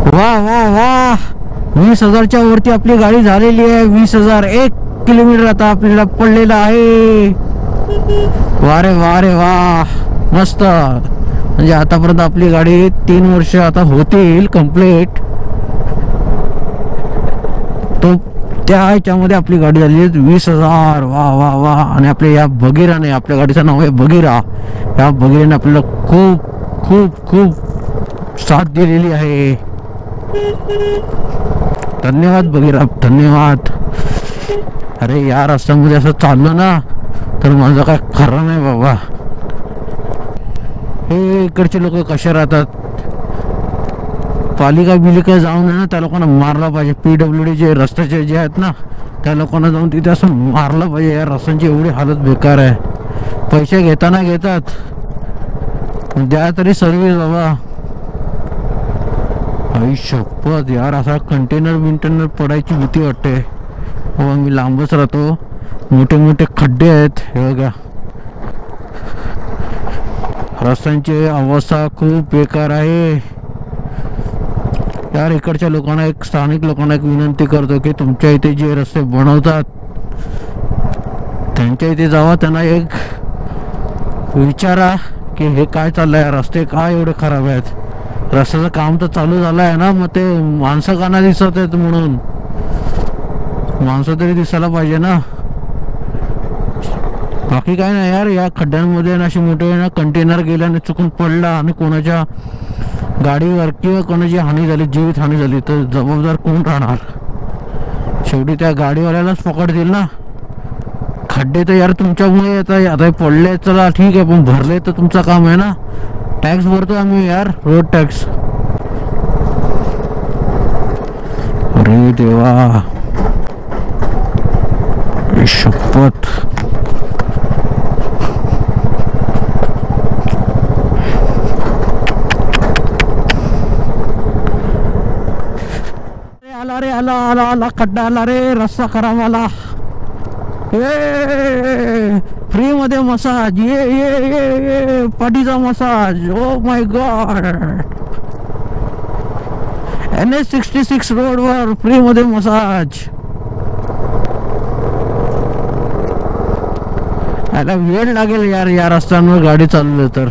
वा वा वा, 20,000च्या वरती आपली गाडी झालेली आहे. 20,001 किलोमीटर आता आपल्याला पडलेला आहे. वा रे वा रे वा, मस्त. म्हणजे आतापर्यंत आपली गाडी 3 वर्ष आता होतील कंप्लीट. तो त्या ह्याच्यामध्ये आपली गाडी झाली आहे 20,000. वा वा वा. आणि आपल्या या बगीराने, आपल्या गाडीचं नाव आहे बगीरा, या बगीराने आपल्याला खूप खूप खूप साथ दिलेली आहे. धन्यवाद बगीरा, धन्यवाद. अरे या रस्त्यामध्ये असं चाललं ना तर माझं काय खरं नाही बाबा. हे इकडचे लोक कसे राहतात, पालिका बिलिका जाऊन ना त्या लोकांना मारला पाहिजे. PWD जे रस्त्याचे जे आहेत ना त्या लोकांना जाऊन तिथे असं मारलं पाहिजे. या रस्त्यांची एवढी हालत बेकार आहे. पैसे घेताना घेतात, द्या तरी सर्व्हिस बाबा. आई शपथ यार, असा कंटेनर पडायची भीती वाटते. हो मी लांबच राहतो, मोठे मोठे खड्डे आहेत हे बघा. रस्त्यांची अवस्था खूप बेकार आहे यार. इकडच्या लोकांना, एक स्थानिक लोकांना एक विनंती करतो की तुमच्या इथे जे रस्ते बनवतात त्यांच्या इथे जावा, त्यांना एक विचारा की हे काय चाललंय, रस्ते काय एवढे खराब आहेत. रस्त्याचं काम तर चालू झालं आहे ना, मग ते माणसं का नाही दिसत आहेत, म्हणून माणसं तरी दिसायला पाहिजे ना. बाकी काय नाही यार. या खड्ड्यांमध्ये असे मोठे ना कंटेनर गेल्याने चुकून पडला आणि कोणाच्या गाडीवर किंवा कोणाची हानी झाली, जीवित हानी झाली, तर जबाबदार कोण राहणार. शेवटी त्या गाडीवाल्यालाच पकडतील ना. खड्डे तर यार तुमच्यामुळे आता पडले, चला ठीक आहे, पण भरले तर तुमचं काम आहे ना. टॅक्स भरतो आम्ही यार, रोड टॅक्स. अरे देवा, शपथ. आला रे, आला आला आला, खड्डा आला रे, रस्ता खराब आला. फ्री मध्ये मसाज, ये पाठीचा massage. Oh my god. NH66 road वर फ्री मध्ये मसाज. याला वेळ लागेल यार या रस्त्यांवर गाडी चालवली तर.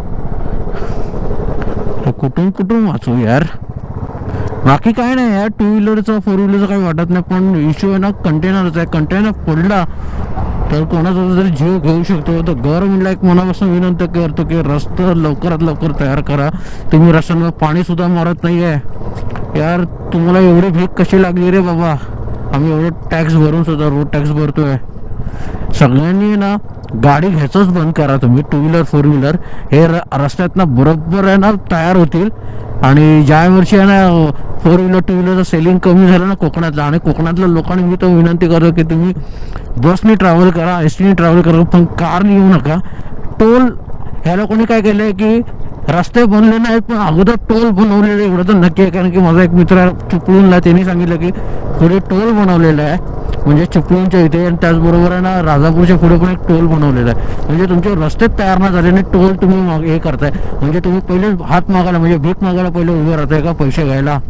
कुठून कुठून वाचू यार. बाकी काय नाही यार, 2 व्हीलरचं 4 व्हीलरचं काही वाटत नाही, पण इश्यू आहे ना कंटेनरचा आहे. कंटेनर पडला तर कोणाचा जरी जीव घेऊ शकतो. तर गव्हर्नमेंटला एक मनापासून विनंती करतो की रस्ता लवकरात लवकर तयार करा. तुम्ही रस्त्यांवर पाणी सुद्धा मारत नाही आहे यार. तुम्हाला एवढी भीक कशी लागली रे बाबा. आम्ही एवढं टॅक्स भरून सुद्धा, रोड टॅक्स भरतोय. सगळ्यांनी ना गाडी घ्यायचंच बंद करा तुम्ही. 2 व्हीलर 4 व्हीलर हे रस्त्यात ना बरोबर आहे ना तयार होतील. आणि ज्या वर्षी आहे ना 4 व्हीलर 2 व्हीलरचं सेलिंग कमी झालं ना कोकणातलं, आणि कोकणातल्या लोकांनी मी तर विनंती करतो की तुम्ही बसने ट्रॅव्हल करा, एसटीने ट्रॅव्हल करा, पण कारने येऊ नका. टोल ह्या लोकांनी काय केलं आहे की रस्ते बनले नाहीत पण अगोदर टोल बनवलेले, एवढं तर नक्की आहे. कारण की माझा एक मित्र चिपळूणला, त्यांनी सांगितलं की पुढे टोल बनवलेला आहे, म्हणजे चिपळूणच्या इथे. आणि त्याचबरोबर आहे ना राजापूरच्या पुढे पण एक टोल बनवलेला आहे. म्हणजे तुमचे रस्ते तयार नाही झाले आणि टोल तुम्ही हे करताय. म्हणजे तुम्ही पहिले हात मागायला, म्हणजे भीक मागायला पहिले उभे राहताय का पैसे घ्यायला.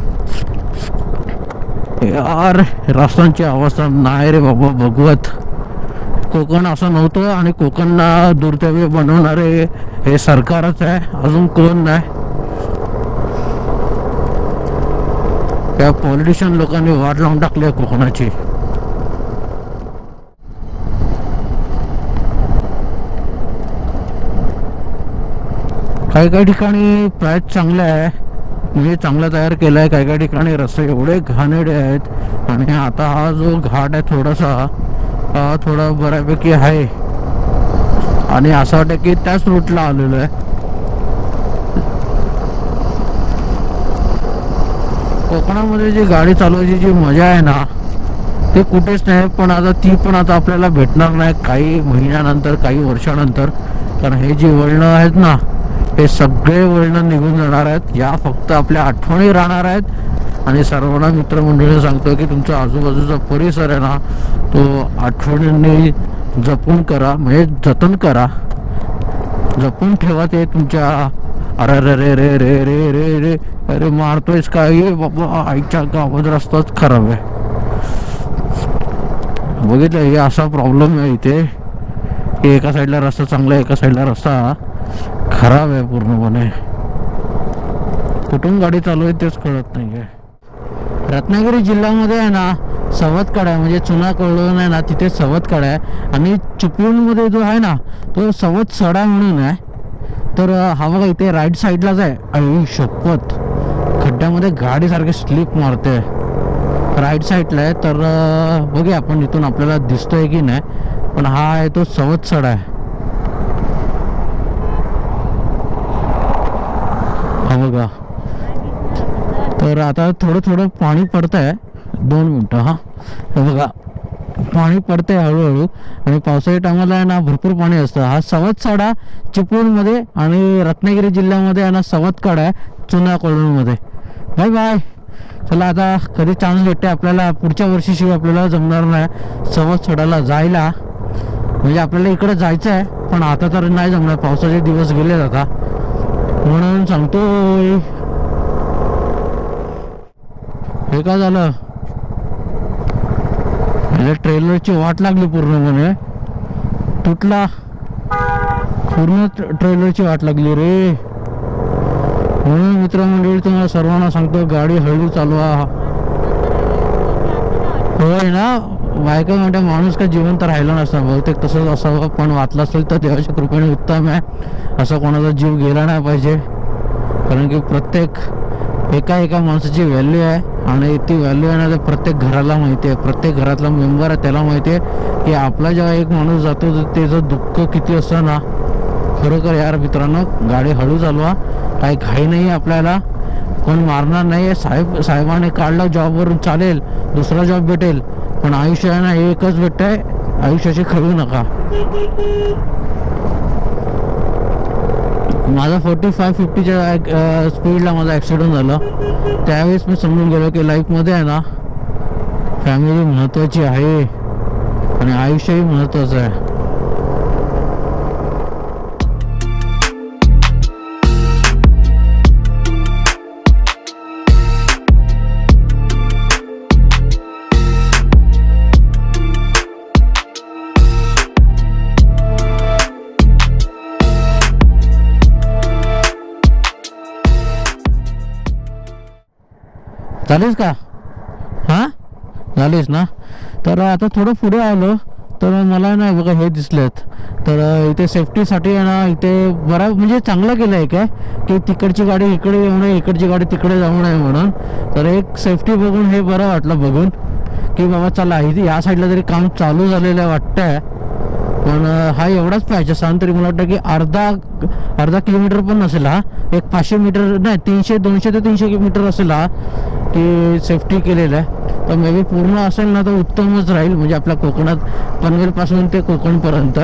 यार रस्त्यांची अवस्था नाही रे बाबा भगवत. कोकण असं नव्हतं, आणि कोकणला दुर्दैवी बनवणारे हे सरकारच आहे, अजून कोण नाही. त्या पॉलिटिशियन लोकांनी वाट लावून टाकली आहे कोकणाची. काही काही ठिकाणी प्राईस चांगले आहे, म्हणजे चांगला तयार केला आहे. काही काही ठिकाणी रस्ते एवढे घाणेरडे आहेत. आणि आता हा जो घाट आहे थोडासा थोडा बऱ्यापैकी आहे, आणि असं वाटतं की त्याच रूटला आलेलो आहे. कोकणामध्ये जी गाडी चालवायची जी मजा आहे ना ते कुठेच नाही. पण आता ती पण आता आपल्याला भेटणार नाही काही महिन्यानंतर, काही वर्षानंतर. कारण हे जे वळणं आहेत ना हे सगळे वळणं निघून जाणार आहेत. या फक्त आपल्या आठवणी राहणार आहेत. आणि सर्वांना मित्रमंडळी सांगतो की तुमचा आजूबाजूचा परिसर आहे ना तो आठवणींनी जपून करा, म्हणजे जतन करा, जपून ठेवा ते तुमच्या अरे अरे रे रे रे रे रे रे अरे मारतोयस काय ये बाबा, आईच्या गावात रस्ताच खराब आहे. बघितलं, हे असा प्रॉब्लेम आहे इथे की एका साईडला रस्ता चांगला आहे, एका साईडला रस्ता खराब आहे पूर्णपणे. कुठून गाडी चालू आहे तेच कळत नाही आहे. रत्नागिरी जिल्ह्यामध्ये आहे ना सवतकडा आहे, म्हणजे चुना कळून आहे ना तिथे सवतकडा आहे. आणि चिपळूणमध्ये जो आहे ना तो सवत सडा म्हणून आहे. तर हा बघा इथे राईट साईडलाच आहे. आई शपथ, खड्ड्यामध्ये गाडी सारखी स्लिप मारते. राईट साईडला आहे. तर बघूया आपण इथून आपल्याला दिसतोय की नाही. पण हा आहे तो सवत सडा आहे. हा बघा. तर आता थोडं थोडं पाणी पडत आहे. 2 मिनटं. हा बघा पाणी पडते हळूहळू. आणि पावसाळ्या टायमाला आहे ना भरपूर पाणी असतं. हा सवतसडा चिपळूणमध्ये आणि रत्नागिरी जिल्ह्यामध्ये आहे ना सवतकडा आहे चुना कोळूणमध्ये. Bye bye. चला आता कधी चान्स भेटते आपल्याला, पुढच्या वर्षीशिवाय आपल्याला जमणार नाही सवतसडाला जायला. म्हणजे आपल्याला इकडे जायचं आहे पण आता तर नाही जमणार, पावसाचे दिवस गेले आता म्हणून सांगतो. हे काय झालं, ट्रेलरची वाट लागली पूर्णपणे, तुटला पूर्ण ट्रेलरची वाट लागली रे. म्हणून मित्रमंडळी तुम्हाला सर्वांना सांगतो गाडी हळू चालवा. होय ना, बायका म्हणते माणूस का जिवंत राहिला नसता, बहुतेक तसंच असावं. पण वाचलं असेल तर देवाच्या कृपेने उत्तम आहे. असा कोणाचा जीव गेला नाही पाहिजे, कारण की प्रत्येक एका माणसाची व्हॅल्यू आहे. आणि ती व्हॅल्यू आहे ना ते प्रत्येक घराला माहिती आहे, प्रत्येक घरातला मेंबर आहे त्याला माहिती आहे की आपला जेव्हा एक माणूस जातो तर त्याचं दुःख किती असतं ना. खरोखर यार मित्रांनो, गाडी हळू चालवा, काही घाई नाही आपल्याला, कोण मारणार नाही. साहेबाने काढला जॉबवरून चालेल, दुसरा जॉब भेटेल, पण आयुष्य आहे ना एकच भेटत आहे, आयुष्याची खळू नका. माझा 45-50च्या स्पीडला माझा ॲक्सिडेंट झाला. त्यावेळेस मी समजून गेलो की लाईफमध्ये आहे ना फॅमिली महत्त्वाची आहे आणि आयुष्यही महत्त्वाचं आहे. झालीस का? हां झालीस ना. तर आता थोडं पुढे आलो तर मला नाही बघा हे दिसलेत. तर इथे सेफ्टीसाठी आहे ना इथे बरा म्हणजे चांगलं केलं आहे काय की तिकडची गाडी इकडे येऊ नये, इकडची गाडी तिकडे जाऊ नये म्हणून. तर एक सेफ्टी बघून हे बरं वाटलं बघून की बाबा चला इथे या साईडला तरी काम चालू झालेलं आहे वाटतंय. पण हा एवढाच पाहिजे सांग तरी मला वाटतं की अर्धा किलोमीटर पण नसेल हा, एक 500 मीटर नाही 200 ते 300 मीटर असेल हा की सेफ्टी केलेलं आहे. तर मे बी पूर्ण असेल ना तर उत्तमच राहील, म्हणजे आपल्या कोकणात पनवेलपासून ते कोकणपर्यंत.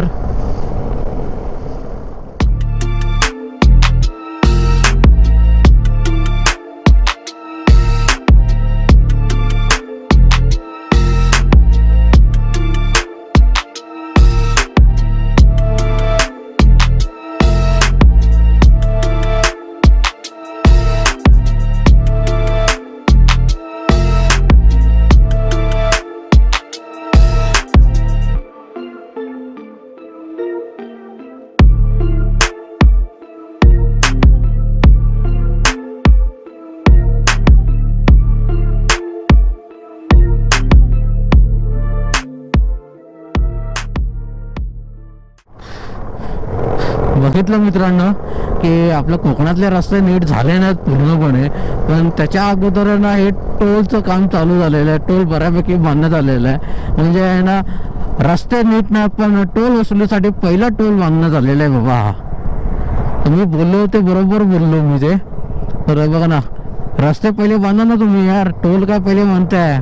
बघितलं मित्रांनो की आपल्या कोकणातले रस्ते नीट झाले नाहीत पूर्णपणे, पण त्याच्या अगोदर ना हे टोलचं काम चालू झालेलं आहे. टोल बऱ्यापैकी बांधण्यात आलेलं आहे. म्हणजे आहे ना रस्ते नीट नाही पण टोल वसुलीसाठी पहिला टोल बांधण्यात आलेला आहे बाबा. तुम्ही बोललो ते बरोबर बोललो मी ते. तर बघा ना रस्ते पहिले बांधा ना तुम्ही यार, टोल काय पहिले म्हणताय.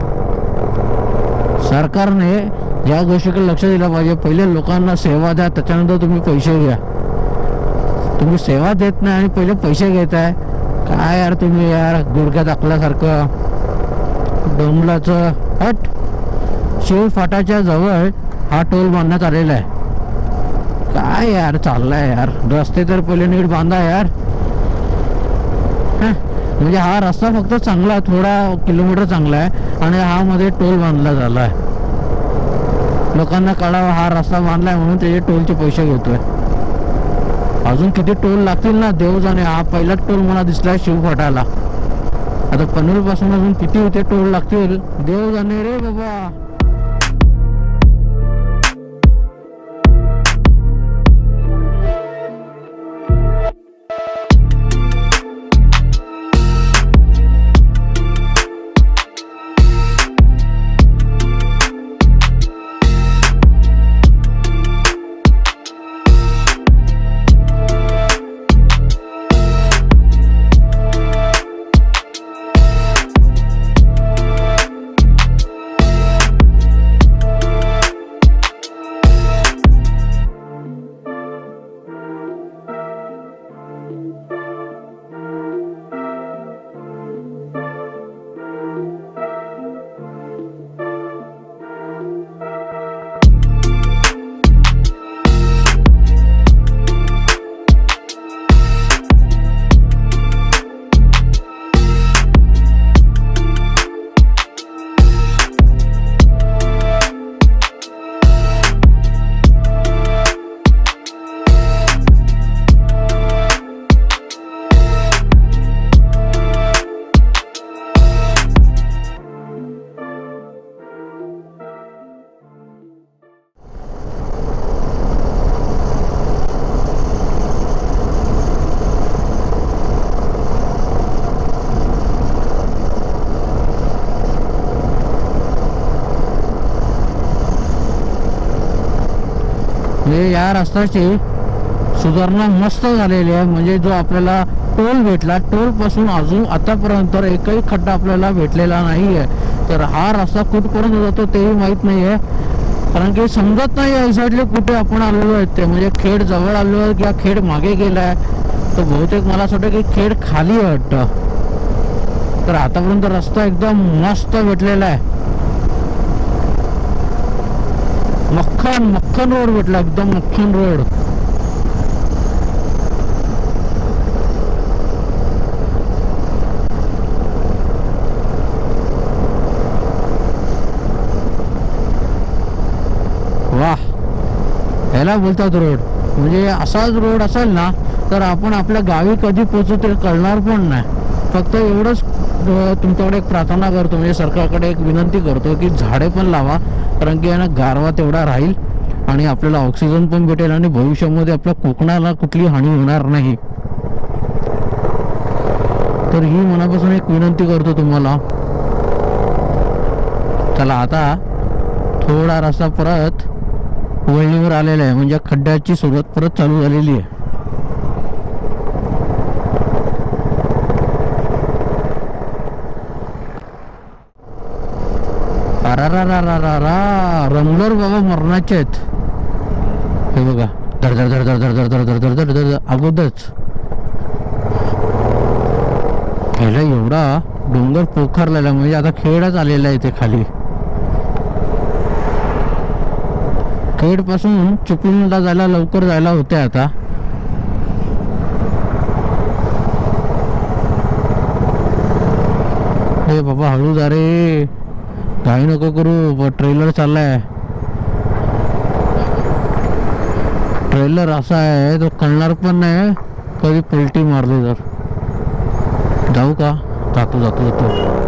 सरकारने या गोष्टीकडे लक्ष दिलं पाहिजे. पहिले लोकांना सेवा द्या, त्याच्यानंतर तुम्ही पैसे घ्या. तुम्ही सेवा देत नाही आणि पहिले पैसे घेताय काय यार तुम्ही यार, गुडघ्या दाखल्यासारखं डोंगलाचं. हट, शिव फाटाच्या जवळ हा टोल बांधण्यात आलेला आहे. काय यार चाललाय यार, रस्ते तर पहिले नीट बांधा यार. म्हणजे हा रस्ता फक्त चांगला आहे, थोडा किलोमीटर चांगला आहे आणि हा मध्ये टोल बांधला झाला आहे. लोकांना कळावा हा रस्ता बांधलाय म्हणून त्याचे टोलचे पैसे घेतोय. अजून किती टोल लागतील ना देव जाणे. हा पहिलाच टोल मला दिसलाय शिवफाटाला. आता पनवेल पासून अजून किती इथे टोल लागतील देव जाणे रे बाबा. या रस्त्याची सुधारणा मस्त झालेली आहे. म्हणजे जो आपल्याला टोल भेटला टोल पासून अजून आतापर्यंत एकही खड्डा आपल्याला भेटलेला नाहीये. तर हा रस्ता कुठपर्यंत जातो तेही माहित नाहीये, कारण की समजत नाही एक्झॅक्टली कुठे आपण आलेलो आहे ते. म्हणजे खेड जवळ आलो आहे किंवा खेड मागे गेलाय. तर बहुतेक मला असं वाटतं की खेड खाली वाटतं. तर आतापर्यंत रस्ता एकदम मस्त भेटलेला आहे. मक्खन रोड भेटला, एकदम मक्खन रोड. वाह, ह्याला बोलतात रोड. म्हणजे असाच रोड असेल ना तर आपण आपल्या गावी कधी पोहोचतो कळणार पण नाही. फक्त एवढंच तुमच्याकडे एक प्रार्थना करतो, म्हणजे सरकारकडे एक विनंती करतो की झाडे पण लावा, कारण की गारवा तेवढा राहील आणि आपल्याला ऑक्सिजन पण भेटेल आणि भविष्यामध्ये आपल्या कोकणाला कुठली हानी होणार नाही. तर ही मनापासून एक विनंती करतो तुम्हाला. चला आता थोडा रस्ता परत वळणीवर आलेला आहे, म्हणजे खड्ड्याची सुरुवात परत चालू झालेली आहे. रंगलोर बाबा मरणाचे आहेत. हे बघा धर धर धर धर धर धर धर धर धर धर धर अगोदरच ह्याला एवढा डोंगर पोखरलेला, म्हणजे आता खेडच आलेला आहे ते खाली. खेड पासून चिपळूणला जायला लवकर जायला होते आता. हे बाबा हळू जा रे, घाई नको करू. ट्रेलर चाललाय. ट्रेलर असा आहे तो कळणार पण नाही कधी पलटी मारली तर. जाऊ का? जातो जातो जातो.